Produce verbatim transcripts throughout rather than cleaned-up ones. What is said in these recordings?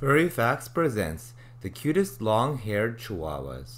Furry Facts presents the cutest long-haired Chihuahuas.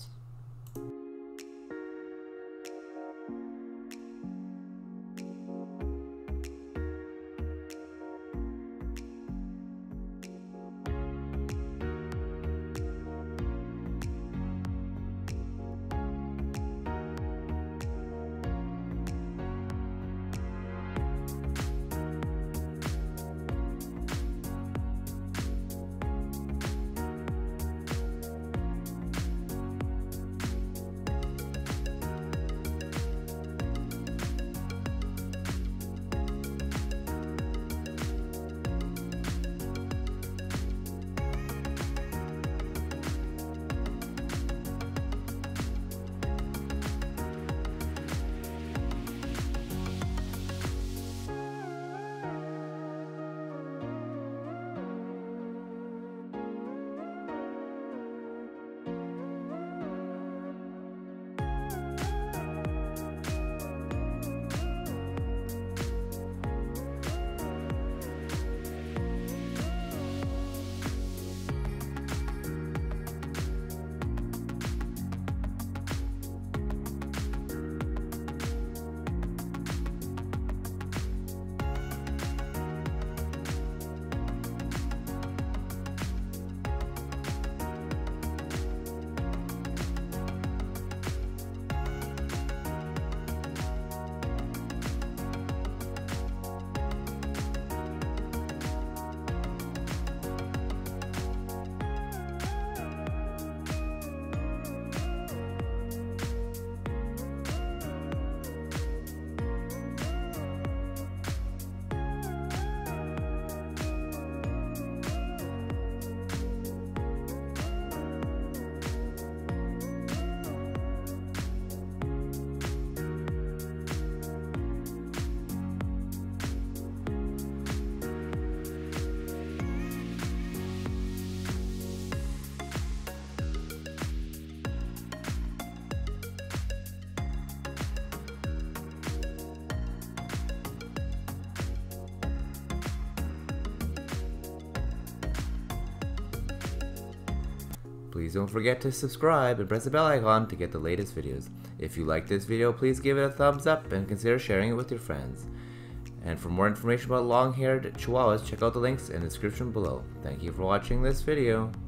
Please don't forget to subscribe and press the bell icon to get the latest videos. If you like this video, please give it a thumbs up and consider sharing it with your friends. And for more information about long-haired Chihuahuas, check out the links in the description below. Thank you for watching this video.